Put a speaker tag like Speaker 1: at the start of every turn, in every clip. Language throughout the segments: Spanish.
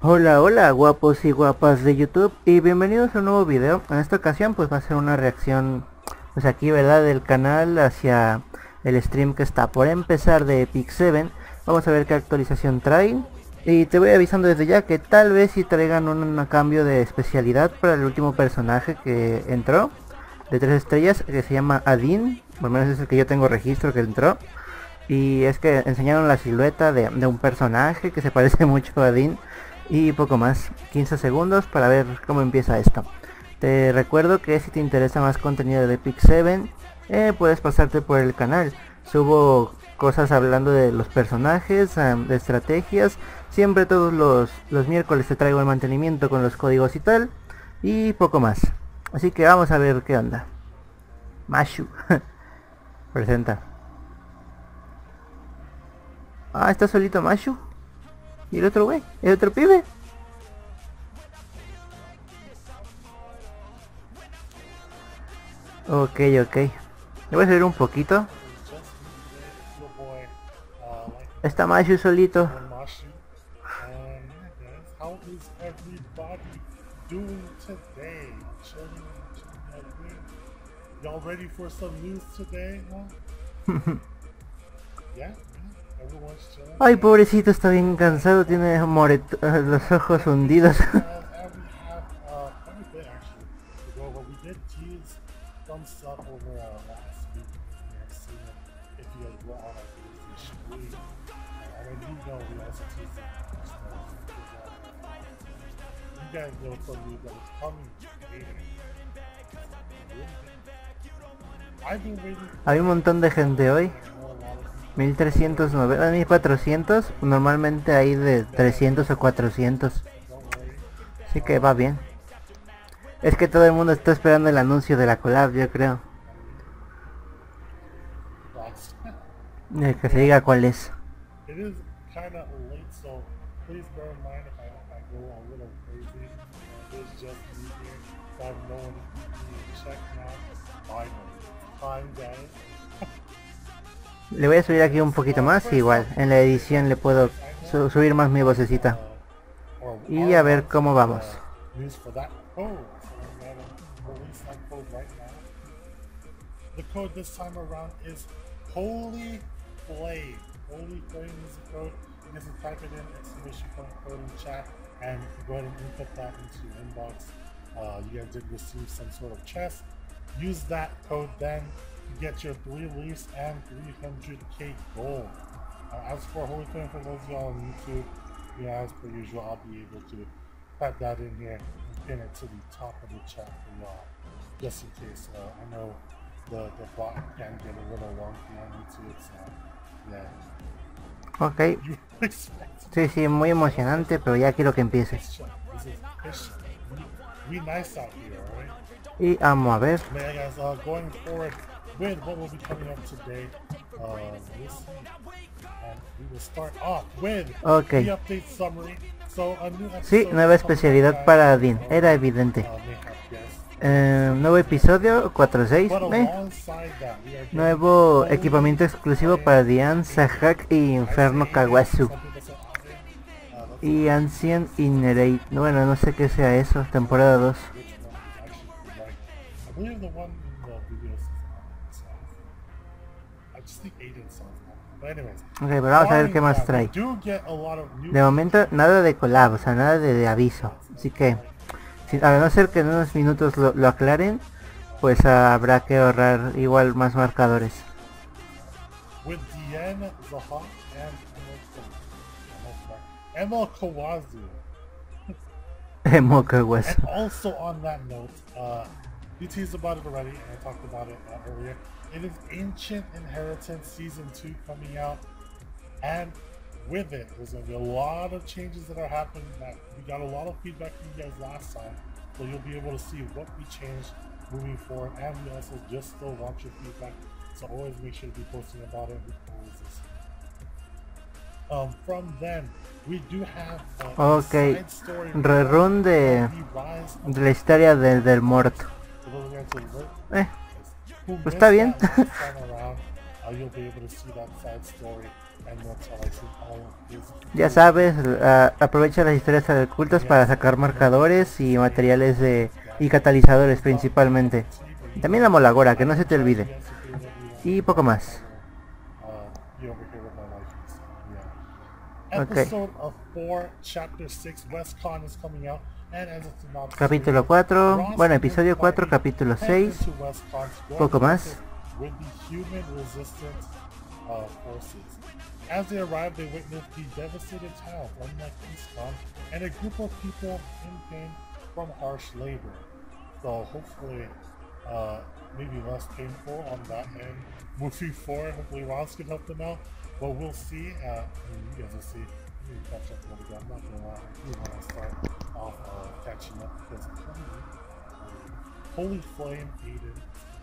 Speaker 1: Hola, hola guapos y guapas de YouTube y bienvenidos a un nuevo video. En esta ocasión pues va a ser una reacción pues aquí, ¿verdad?, del canal hacia el stream que está por empezar de Epic 7. Vamos a ver qué actualización traen y te voy avisando desde ya que tal vez si traigan un cambio de especialidad para el último personaje que entró de 3 estrellas, que se llama Adin. Por lo menos es el que yo tengo registro que entró. Y es que enseñaron la silueta de un personaje que se parece mucho a Adin. Y poco más, 15 segundos para ver cómo empieza esto. Te recuerdo que si te interesa más contenido de Epic 7, puedes pasarte por el canal. Subo cosas hablando de los personajes, de estrategias. Siempre todos los miércoles te traigo el mantenimiento con los códigos y tal. Y poco más. Así que vamos a ver qué onda. Mashu. Presenta. Ah, está solito Mashu. ¿Y el otro güey? ¿El otro pibe? Ok, ok. Le voy a subir un poquito. Está Mashu solito.
Speaker 2: Y'all ready for some news today, Yeah, everyone's chilling.
Speaker 1: Ay, pobrecito, está bien cansado, tiene los ojos hundidos.
Speaker 2: And we have quite a bit actually to go over. We did tease some stuff over last week. You may have seen it if you guys were on our Disney stream. And you know we also teased it. You guys know some news that is coming later. I've been waiting.
Speaker 1: Hay un montón de gente hoy. 1309, 1400, normalmente hay de 300 o 400. Así que va bien. Es que todo el mundo está esperando el anuncio de la collab, yo creo. Que se diga cuál es.
Speaker 2: It is kind of late, so please bear in mind if I go a little crazy. It's just me here, so I have no one to check now. Finally, time, guys.
Speaker 1: Le voy a subir aquí un poquito más, igual en la edición le puedo subir más mi vocecita. Y a ver cómo vamos.
Speaker 2: The code this time around is Holy Flame. Holy Flame is the code. You guys can type it in, exclamation point code in chat, and go ahead and input that into your inbox. You guys did receive some sort of chest. Use that code then to get your 3 leaves and 300k gold. As for Holy Flame, for those of y'all on YouTube, as per usual, I'll be able to type that in here and pin it to the top of the chat for y'all, just in case. I know the bot can get a little wonky on YouTube, so yeah.
Speaker 1: Ok. Sí, sí, muy emocionante, pero ya quiero que empiece.
Speaker 2: We nice out here, alright?
Speaker 1: Y vamos a ver.
Speaker 2: Guys, going forward with what will be coming up today, we'll see. We will start off with the update summary. So, a new episode,
Speaker 1: sí, nueva especialidad para Adin, era evidente. Nuevo episodio 4.6. Nuevo equipamiento exclusivo para Dian, Sahak y Inferno Kawasu. Y Ancient Innerate. Bueno, no sé qué sea eso, temporada 2. Ok, pero vamos a ver qué más trae. De momento nada de collab, o sea, nada de aviso. Así que, a no ser que en unos minutos lo aclaren, pues habrá que ahorrar igual más marcadores. Emo Kawasu.
Speaker 2: And also on that note, we teased about it already, and I talked about it earlier. It is Ancient Inheritance Season 2 coming out, and with it, there's going to be a lot of changes that are happening. That we got a lot of feedback from you guys last time, so you'll be able to see what we changed moving forward, and we also just still want your feedback, so always make sure to be posting about it. From then, we do have
Speaker 1: side story rerun de la historia del muerto. Pues está bien.
Speaker 2: You'll be able to see that side story and they'll tell like all of his.
Speaker 1: Ya sabes, aprovecha las historias ocultas para sacar marcadores y materiales y catalizadores principalmente. Y también la molagora, que no se te olvide. Y poco más.
Speaker 2: Episode of 4, Chapter 6, WestCon is coming out, and as a synopsis,
Speaker 1: Capítulo 4, bueno, episodio 4, capítulo 6, poco más.
Speaker 2: with the human resistance forces. As they arrive, they witness the devastated town, unlike EastCon, and a group of people in pain from harsh labor. So hopefully, maybe less painful on that end. Moving forward, hopefully Ross can help them out. But we'll see. You guys will see. I'm gonna catch up a little bit. I'm not gonna lie. I do want to start off catching up because Holy Flame Aiden.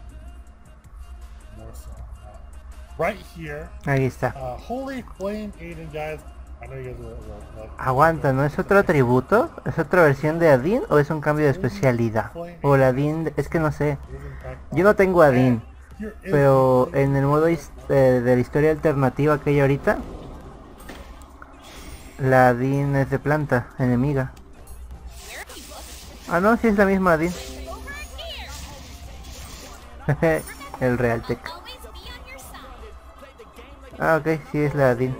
Speaker 2: More so. Right here.
Speaker 1: Ahí está.
Speaker 2: Holy Flame Aiden, guys. I know you guys will
Speaker 1: Aguanta, ¿no es otro atributo? ¿Es otra versión de Adin o es un cambio de especialidad? O la Adin, es que no sé. Yo no tengo Adin. Pero en el modo de la historia alternativa que hay ahorita, la Adin es de planta enemiga. Ah, no, sí es la misma Adin. El Realtek. Ah, ok, sí es la Adin.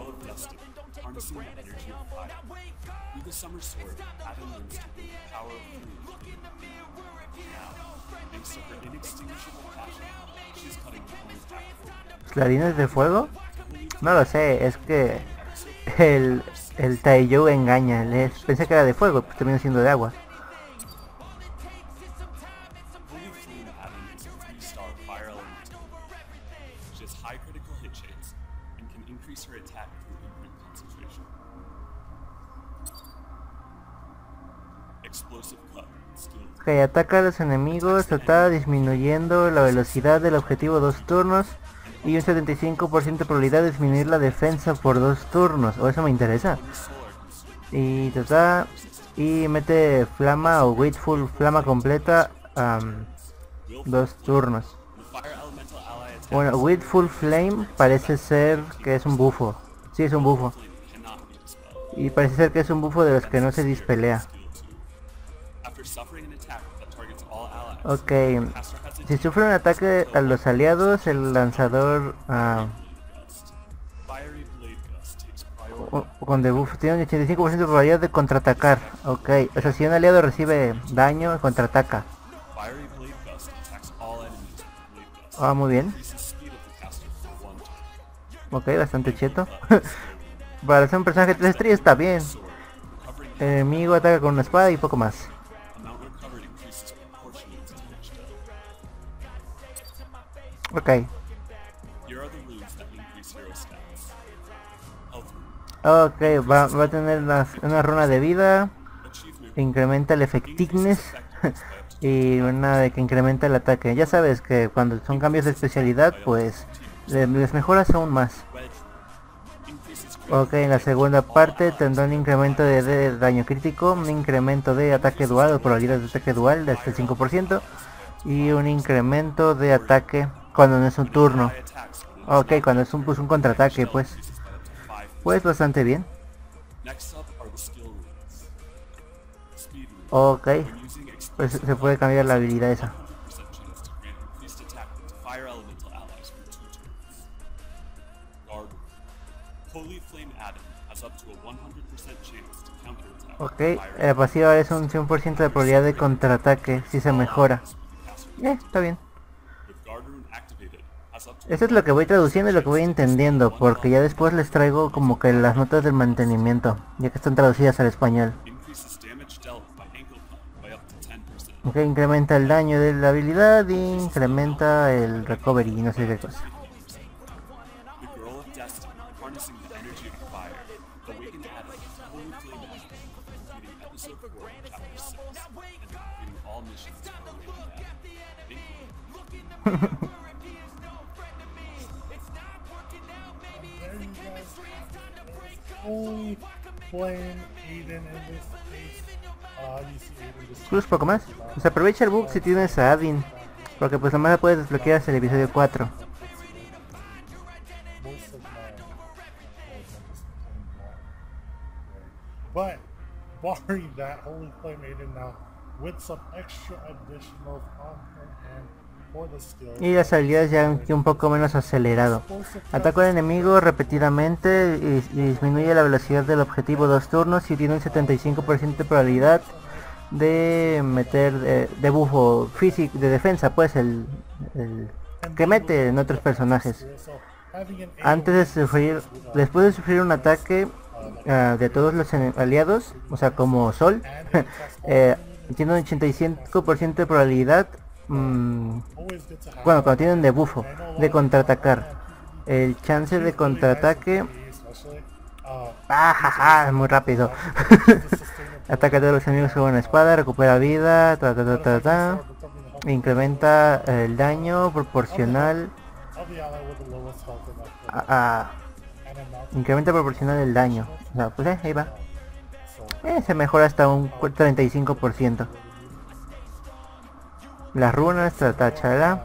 Speaker 1: ¿La Adin es de fuego? No lo sé, es que el Taiyou engaña. Pensé que era de fuego, pues termina siendo de agua. Ok, ataca a los enemigos, total disminuyendo la velocidad del objetivo 2 turnos y un 75% de probabilidad de disminuir la defensa por 2 turnos. O eso me interesa. Y total, y mete flama o Wakeful flama completa 2 turnos. Bueno, Wakeful Flame parece ser que es un bufo. Sí, es un bufo. Y parece ser que es un bufo de los que no se dispelea. Ok, si sufre un ataque a los aliados, el lanzador con debuff tiene un 85% de probabilidad de contraatacar. Ok, o sea, si un aliado recibe daño, contraataca. Ah, muy bien. Ok, bastante cheto. Para ser un personaje 3 estrellas está bien. El enemigo ataca con una espada y poco más. Ok. Ok, va a tener una runa de vida. Incrementa el effectiveness. Y una de que incrementa el ataque. Ya sabes que cuando son cambios de especialidad, pues les mejoras aún más. Ok, en la segunda parte tendrá un incremento de daño crítico, un incremento de ataque dual o probabilidad de ataque dual de hasta el 5%. Y un incremento de ataque cuando no es un turno. Ok, cuando es un contraataque, pues bastante bien. Ok, pues se puede cambiar la habilidad esa. Ok, la pasiva es un 100% de probabilidad de contraataque si se mejora. Está bien. Esto es lo que voy traduciendo y lo que voy entendiendo, porque ya después les traigo como que las notas del mantenimiento, ya que están traducidas al español. Ok, incrementa el daño de la habilidad y incrementa el recovery y no sé qué cosa.
Speaker 2: Holy Flame Aiden in this case. You see Aiden just
Speaker 1: Pues poco más. Pues aprovecha el bug si tienes a Adin, porque pues nomás la puedes desbloquear hasta el episodio 4.
Speaker 2: most of my But barring that, Holy Flame Maiden now with some extra additionals on her hand for the skills.
Speaker 1: Y las habilidades ya un poco menos acelerado. Ataca al enemigo repetidamente y disminuye la velocidad del objetivo 2 turnos y tiene un 75% de probabilidad de meter de bufo físico de defensa, pues el que mete en otros personajes. Antes de sufrir, después de sufrir un ataque de todos los aliados, o sea como Sol, tiene un 85% de probabilidad, bueno, cuando tienen debufo, de contraatacar. El chance de contraataque, muy rápido. Ataca a todos los enemigos con una espada, recupera vida, incrementa el daño proporcional incrementa proporcional el daño. O sea, pues ahí va. Se mejora hasta un 35%. Las runas, tachala.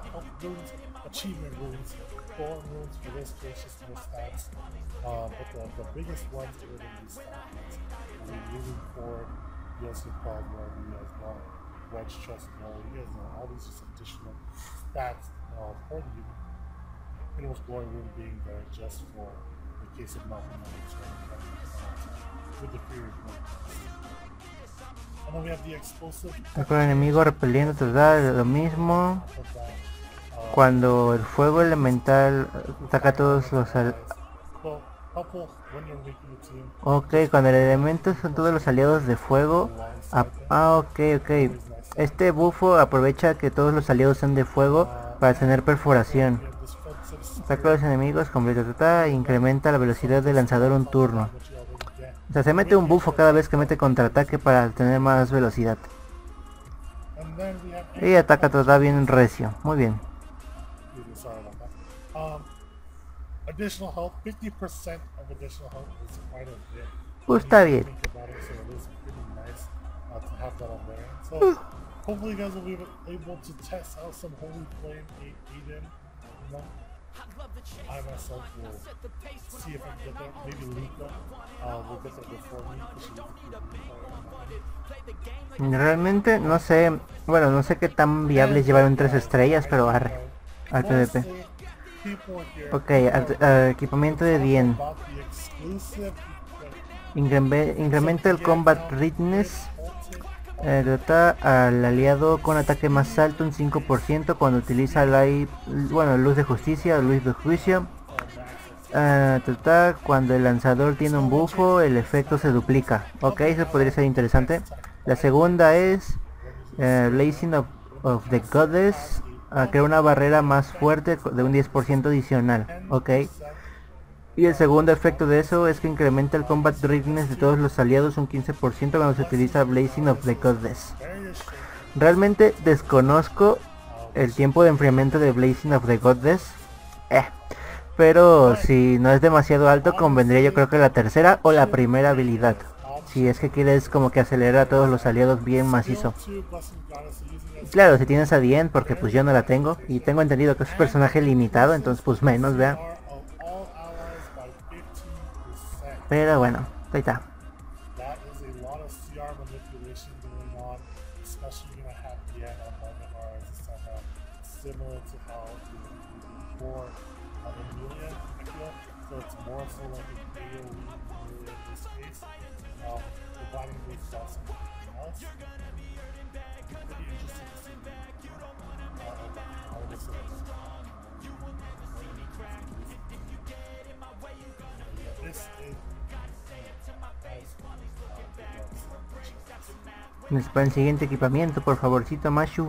Speaker 2: Glory Rune being there just for the case of malfunctions with the Fury Rune. And then we have the explosive.
Speaker 1: Con el enemigo repeliendo total, lo mismo. Cuando el fuego elemental ataca a todos los ok, cuando el elemento son todos los aliados de fuego. Ok. Este bufo aprovecha que todos los aliados son de fuego para tener perforación. Ataca a los enemigos completo total, incrementa la velocidad del lanzador un turno. O sea, se mete un bufo cada vez que mete contraataque para tener más velocidad. Y ataca total bien recio, muy bien. Pues está bien.
Speaker 2: Hopefully you guys will be able to test out some Holy Flame Maiden. I myself will see if I can get that. Maybe Lika will get that before me.
Speaker 1: Realmente no sé, bueno, no sé qué tan viable es llevar un 3 estrellas, pero arre, al PvP. Ok, equipamiento de Dien. Incrementa el combat readiness. Dota al aliado con ataque más alto un 5% cuando utiliza luz de justicia o luz de juicio. Cuando el lanzador tiene un bufo, el efecto se duplica. Ok, eso podría ser interesante. La segunda es Blazing of the Goddess. Crea una barrera más fuerte de un 10% adicional. Ok. Y el segundo efecto de eso es que incrementa el combat readiness de todos los aliados un 15% cuando se utiliza Blazing of the Goddess. Realmente desconozco el tiempo de enfriamiento de Blazing of the Goddess. Pero si no es demasiado alto, convendría yo creo que la tercera o la primera habilidad. Si es que quieres como que acelerar a todos los aliados bien macizo. Claro, si tienes a Dien, porque pues yo no la tengo. Y tengo entendido que es un personaje limitado, entonces pues menos, vean. Pero bueno, ahí está. Para el siguiente equipamiento, por favorcito, Mashu.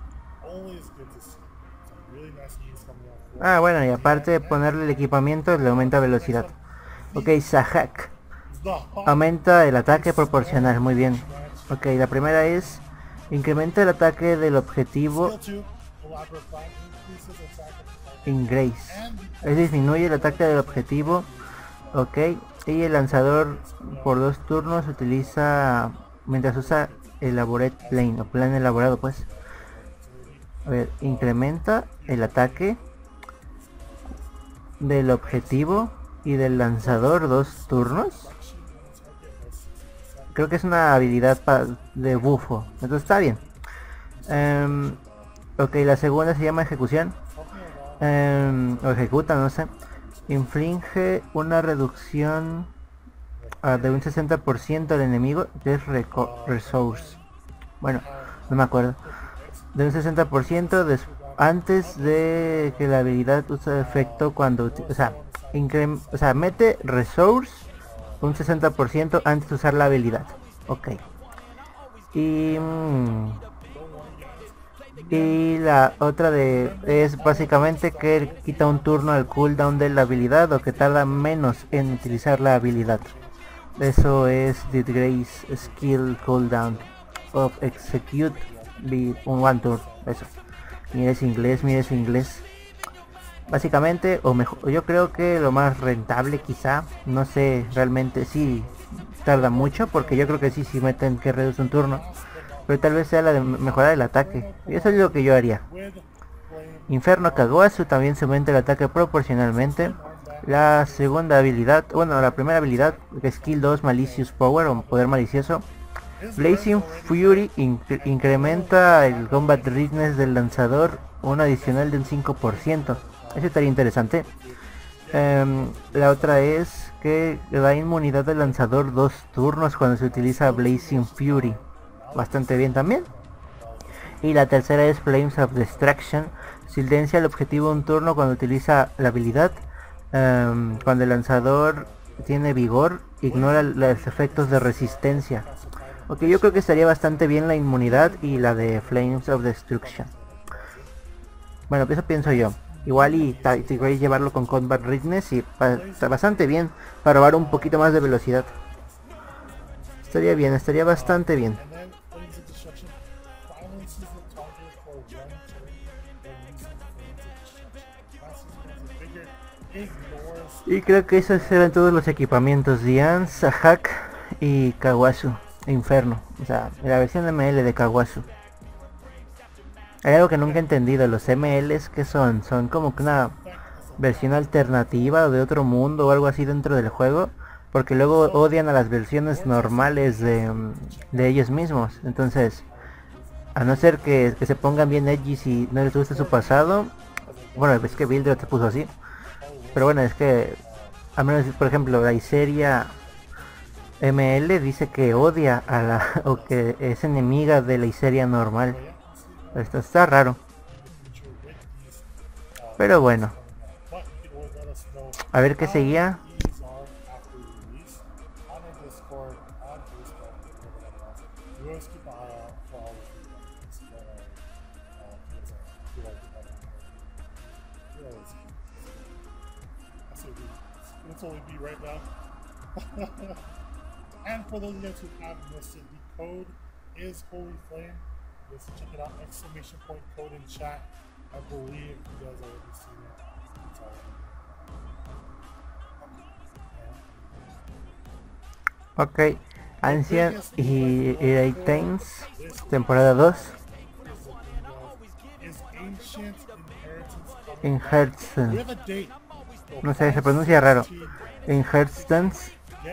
Speaker 1: Bueno, y aparte de ponerle el equipamiento, le aumenta velocidad. Ok, Sahak. Aumenta el ataque proporcional, muy bien. Ok, la primera es incrementa el ataque del objetivo in Grace. Es disminuye el ataque del objetivo. Ok, y el lanzador por 2 turnos utiliza mientras usa Elaborate Plane o plan elaborado, pues. A ver, incrementa el ataque del objetivo y del lanzador 2 turnos. creo que es una habilidad de bufo, entonces está bien. Ok, la segunda se llama ejecución. O ejecuta, no sé. Inflige una reducción de un 60% al enemigo, que es resource. Bueno, no me acuerdo. De un 60% antes de que la habilidad use efecto cuando... O sea, mete resource un 60% antes de usar la habilidad. Ok. Y la otra es básicamente que quita un turno al cooldown de la habilidad, o que tarda menos en utilizar la habilidad. Eso es Disgrace Skill Cooldown of Execute un one turn. Eso. Mires inglés. Básicamente, o mejor, yo creo que lo más rentable quizá, no sé realmente si tarda mucho, porque yo creo que sí meten que reduce un turno, pero tal vez sea la de mejorar el ataque, y eso es lo que yo haría. Inferno Kagoasu también se aumenta el ataque proporcionalmente. La segunda habilidad, bueno, la primera habilidad, Skill 2 Malicious Power o poder malicioso. Blazing Fury incrementa el combat readiness del lanzador un adicional de un 5%. Eso estaría interesante. La otra es que da inmunidad del lanzador 2 turnos cuando se utiliza Blazing Fury. Bastante bien también. Y la tercera es Flames of Destruction. Silencia el objetivo un turno cuando utiliza la habilidad. Cuando el lanzador tiene vigor, ignora los efectos de resistencia. Ok, yo creo que estaría bastante bien la inmunidad y la de Flames of Destruction. Bueno, eso pienso yo. Igual y Tigray llevarlo con Combat Readiness y está bastante bien para robar un poquito más de velocidad. Estaría bien, estaría bastante bien. Y creo que esos eran todos los equipamientos: Dian, Sahak y Kawasu, Inferno. O sea, la versión ML de Kawasu. Hay algo que nunca he entendido, los MLs, ¿qué son? Son como que una versión alternativa o de otro mundo o algo así dentro del juego, porque luego odian a las versiones normales de ellos mismos. Entonces, a no ser que se pongan bien edgy si no les gusta su pasado. Bueno, es que Builder te puso así, pero bueno, es que a menos, por ejemplo, la Iseria ML dice que odia a la o que es enemiga de la Iseria normal. Esto está raro, pero bueno, a ver qué seguía.
Speaker 2: And for those of you who have missed it, the code is Holy Flame. Just check it out, exclamation point code in chat. I believe you guys already seen it. It's
Speaker 1: Ok,
Speaker 2: already.
Speaker 1: Ancient y Times, temporada 2. Inheritance. No sé, se pronuncia raro. Inheritance.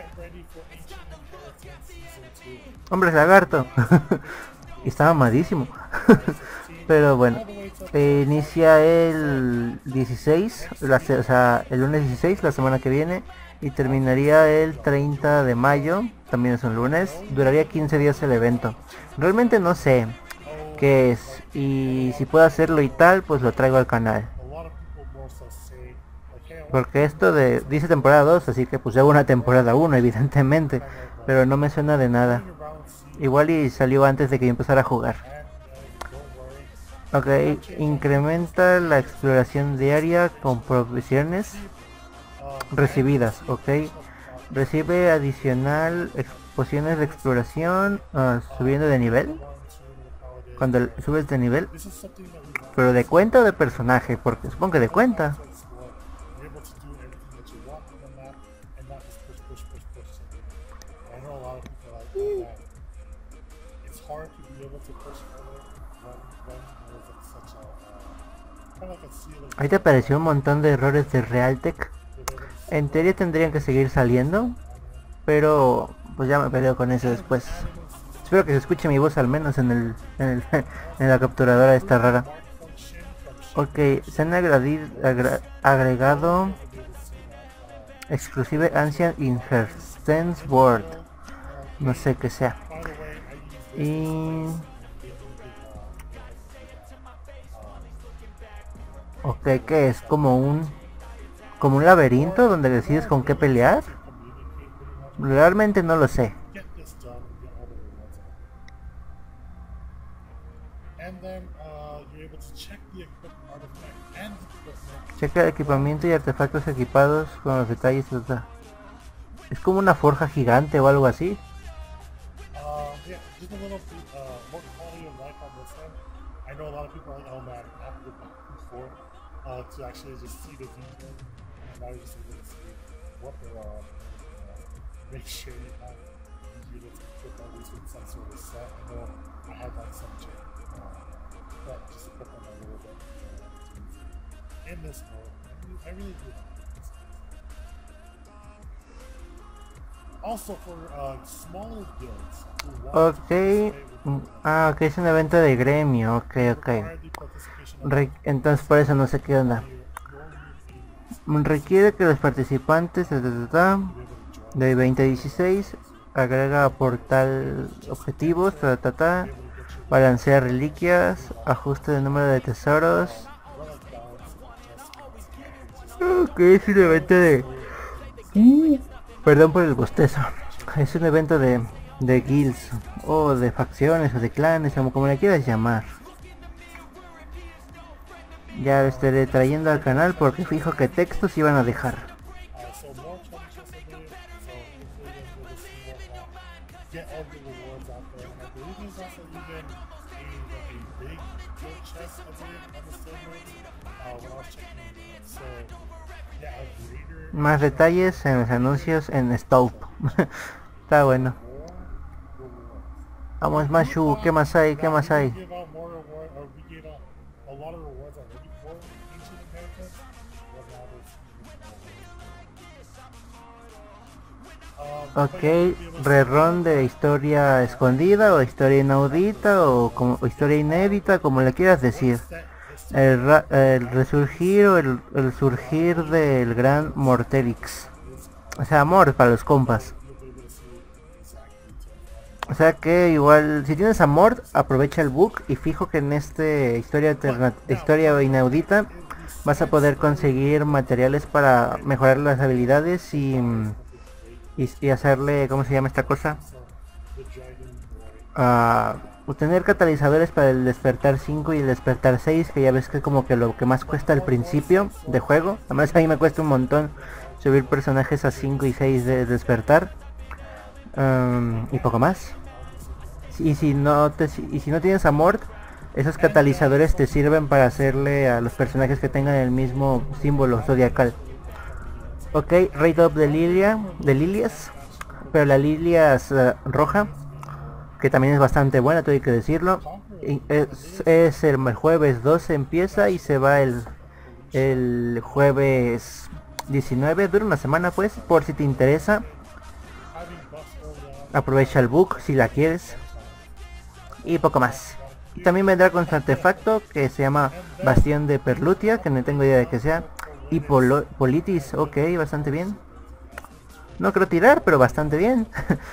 Speaker 1: Hombre lagarto. Y está mamadísimo. Pero bueno, inicia el 16, o sea, el lunes 16, la semana que viene, y terminaría el 30 de mayo, también es un lunes. Duraría 15 días el evento. Realmente no sé qué es, y si puedo hacerlo y tal, pues lo traigo al canal. Porque esto dice temporada 2, así que pues hago una temporada 1 evidentemente, pero no me suena de nada. Igual y salió antes de que yo empezara a jugar. Ok, incrementa la exploración diaria con provisiones recibidas. Ok, recibe adicional pociones de exploración subiendo de nivel. Cuando subes de nivel, pero de cuenta o de personaje, porque supongo que de cuenta. Ahí te apareció un montón de errores de Realtek. En teoría tendrían que seguir saliendo, pero pues ya me peleo con eso después. Espero que se escuche mi voz al menos en la capturadora esta rara. Ok, se han agregado Exclusive Ancient Inheritance Word. No sé qué sea. Y... ok, ¿qué es? Como un laberinto donde decides con qué pelear. Realmente no lo sé. Checa el equipamiento y artefactos equipados con los detalles. Es como una forja gigante o algo así. To actually just see the video, and now you're just able to see what they're on, make sure you have the units equipped at least with some sort of set. I know I had that subject, but just to put them a little bit in this mode. I really do like this. Also for smaller builds. Ok, ok, es un evento de gremio, ok. Entonces por eso no sé qué onda. Requiere que los participantes de 2016 agrega portal objetivos, balancea reliquias, ajuste de número de tesoros. Ok, es un evento de... perdón por el bostezo. Es un evento de guilds o de facciones o de clanes, como le quieras llamar. Ya lo estaré trayendo al canal porque fijo que textos iban a dejar. Más detalles en los anuncios en Stove. Está bueno. Vamos, Mashu, ¿qué más hay? ¿Qué más hay? Ok, rerun de historia escondida o historia inaudita o historia inédita, como le quieras decir. El resurgir o el surgir del gran Morterix. O sea, amor para los compas. O sea que igual, si tienes amor, aprovecha el bug y fijo que en este historia inaudita vas a poder conseguir materiales para mejorar las habilidades y hacerle, ¿cómo se llama esta cosa? Obtener catalizadores para el despertar 5 y el despertar 6, que ya ves que es como que lo que más cuesta al principio de juego. Además a mí me cuesta un montón subir personajes a 5 y 6 de despertar. Y poco más. Y si no tienes amor, esos catalizadores te sirven para hacerle a los personajes que tengan el mismo símbolo zodiacal. Ok, Raid Up de Lilias, pero la Lilias roja, que también es bastante buena, todo hay que decirlo. Es el jueves 12 empieza y se va el jueves 19, dura una semana pues, por si te interesa. Aprovecha el bug si la quieres. Y poco más. También vendrá con su artefacto que se llama Bastión de Perlutia, que no tengo idea de qué sea. Y Politis, ok, bastante bien. No creo tirar, pero bastante bien.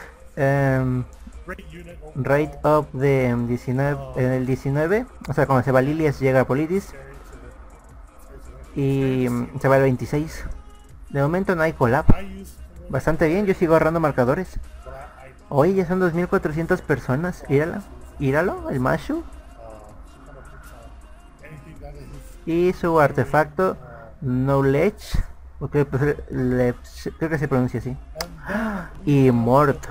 Speaker 1: Raid Up de 19, el 19. O sea, cuando se va Lilias llega a Politis. Y se va el 26. De momento no hay collab. Bastante bien, yo sigo agarrando marcadores. Oye, ya son 2400 personas. Íralo, el Mashu. Y su artefacto Knowledge. Okay, pues, creo que se pronuncia así. Y Mort.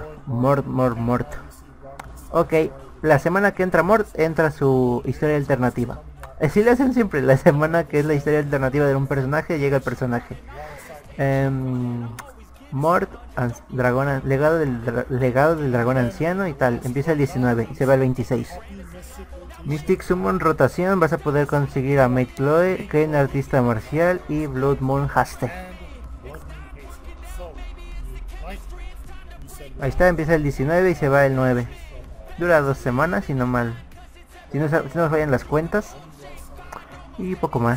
Speaker 1: Ok, la semana que entra Mort, entra su historia alternativa. Así le hacen siempre, la semana que es la historia alternativa de un personaje, llega el personaje. Mort, legado del dragón anciano y tal. Empieza el 19 y se va el 26. Mystic Summon rotación, vas a poder conseguir a Maid Chloe, Ken artista marcial y Blood Moon Haste. Ahí está, empieza el 19 y se va el 9. Dura 2 semanas, si no mal. Si no nos fallan las cuentas. Y poco más.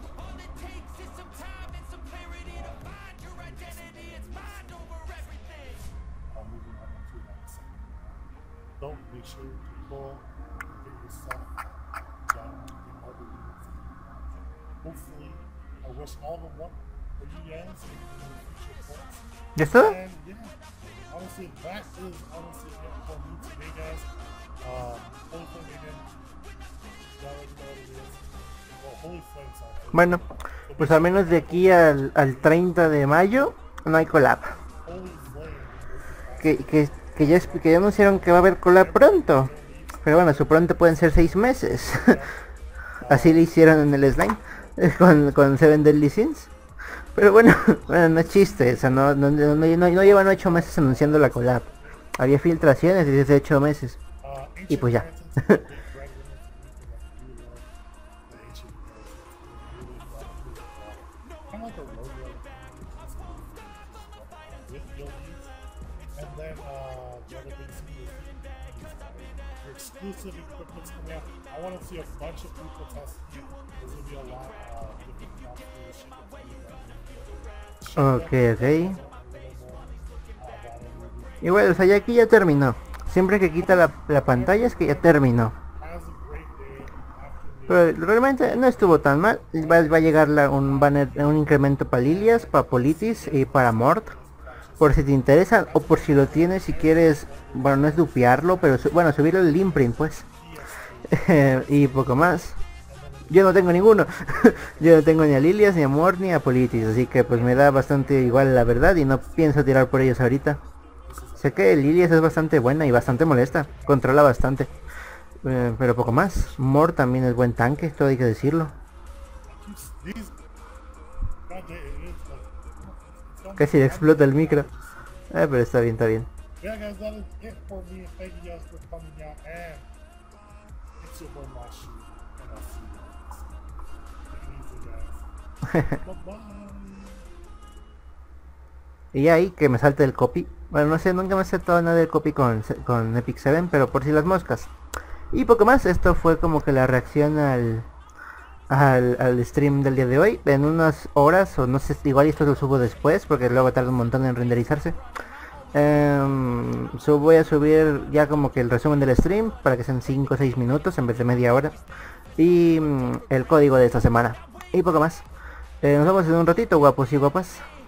Speaker 2: Don't make sure people get yourself done in all the units. Hopefully, I wish all the luck for you guys in your future points.
Speaker 1: ¿Ya está?
Speaker 2: And yeah, honestly, that is honestly it for me today, guys. Holy Flame again. Y'all already know what it is. Well, Holy Flame sounds.
Speaker 1: Bueno, pues al menos de aquí al 30 de mayo no hay collab.
Speaker 2: Holy Flame.
Speaker 1: Que ya anunciaron que va a haber collab pronto. Pero bueno, su pronto pueden ser 6 meses. Así le hicieron en el slime con Seven Deadly Sins. Pero bueno, no es chiste, o sea, no llevan 8 meses anunciando la collab. Había filtraciones desde 8 meses. Y pues ya.
Speaker 2: Exclusive equipment's coming out. I want to see a bunch of people testing it. There's going to be a lot of different
Speaker 1: Ok. Igual, o sea, ya aquí ya terminó. Siempre que quita la pantalla es que ya terminó. Pero realmente no estuvo tan mal. Va a llegar un banner, un incremento para Lilias, para Politis y para Mort. Por si te interesa o por si lo tienes, si quieres, bueno, no es dupearlo, pero bueno, subirlo el imprint pues. Y poco más. Yo no tengo ninguno. Yo no tengo ni a Lilias, ni a Mort, ni a Politis, así que pues me da bastante igual la verdad y no pienso tirar por ellos ahorita. Sé que Lilias es bastante buena y bastante molesta, controla bastante. Pero poco más. Mort también es buen tanque, todo hay que decirlo. Casi le explota el micro. Pero está bien, está bien.
Speaker 2: Yeah, guys, that is it for me. Thank you guys for coming out, and it's your boy Mashi, and I'll see you guys. Bye bye.
Speaker 1: Y ahí que me salte el copy. Bueno, no sé, nunca me he saltado nada del copy con Epic 7, pero por si las moscas. Y poco más, esto fue como que la reacción al stream del día de hoy. En unas horas, o no sé, igual esto lo subo después, porque luego tarda un montón en renderizarse. Voy a subir ya como que el resumen del stream, para que sean 5 o 6 minutos en vez de media hora. Y el código de esta semana. Y poco más. Nos vemos en un ratito, guapos y guapas.